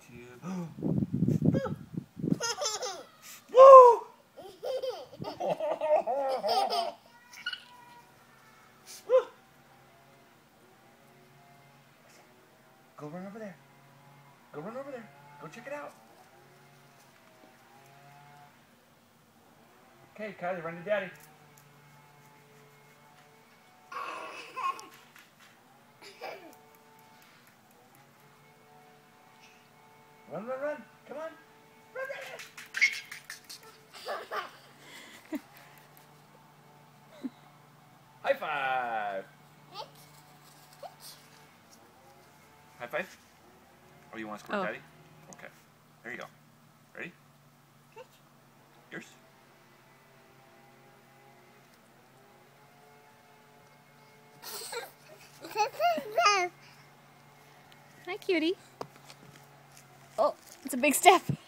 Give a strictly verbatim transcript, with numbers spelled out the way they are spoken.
you. Woo! Go run over there. Go run over there. Go check it out. Okay, Kylie, run to Daddy. Run, run, run. Come on. Run, run, run. High five. High five? Oh, you want to squirt Oh. Daddy? Okay. There you go. Ready? Yours. Hi, cutie. Oh, it's a big step.